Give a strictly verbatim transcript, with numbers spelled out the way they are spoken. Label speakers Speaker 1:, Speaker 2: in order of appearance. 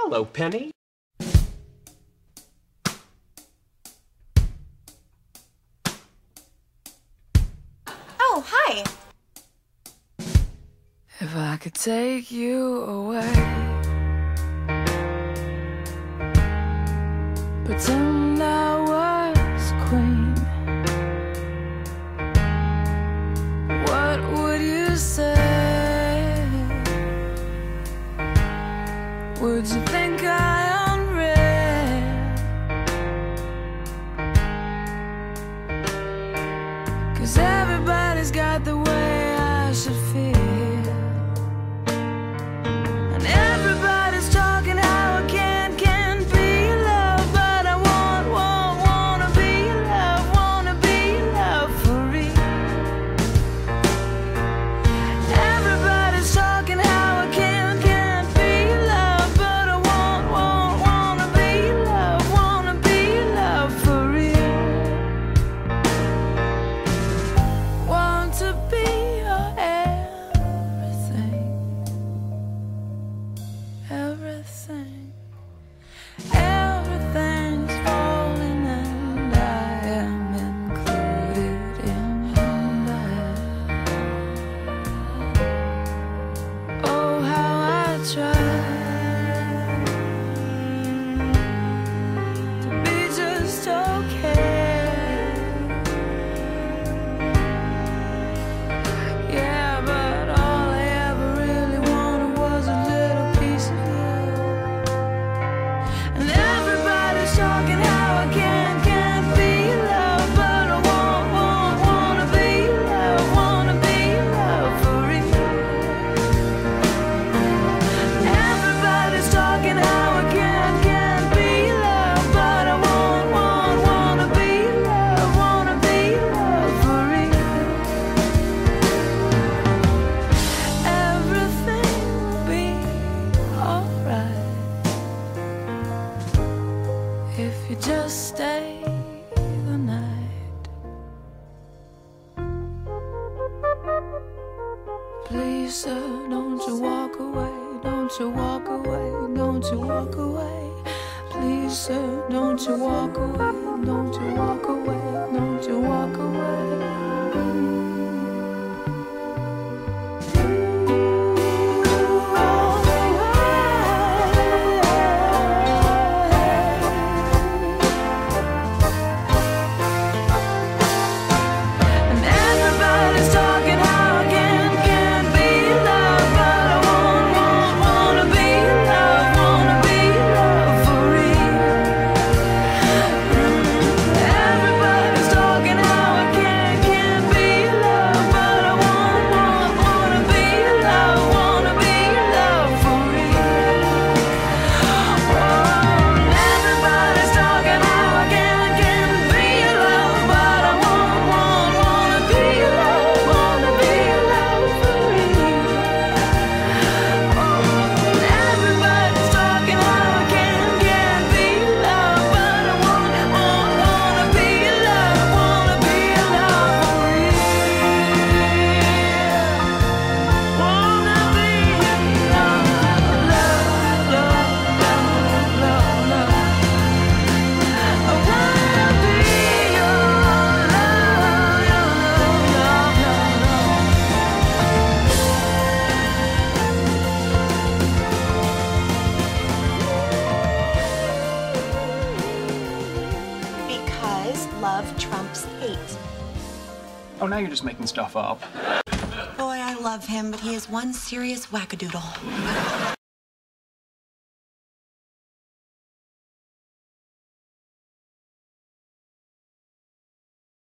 Speaker 1: Hello, Penny.
Speaker 2: Oh, hi.
Speaker 3: If I could take you away, pretend I was queen, what would you say? Would you think I unreal? 'Cause everybody's got the way I should feel. Everything, everything's falling and I am included in that. Oh, how I try to be just okay. Yeah, but all I ever really wanted was a little piece of talking how I can't, can't be loved, but I want, want, wanna be loved, wanna be loved for real. Everybody's talking how I can't, can't be loved, but I want, want, wanna be loved, wanna be loved for real. Everything will be alright if you just stay the night. Please, sir, don't you walk away, don't you walk away, don't you walk away. Please, sir, don't you walk away, don't you walk away, don't you walk away.
Speaker 2: Love trumps hate.
Speaker 4: Oh, now you're just making stuff up.
Speaker 2: Boy, I love him, but he is one serious wackadoodle.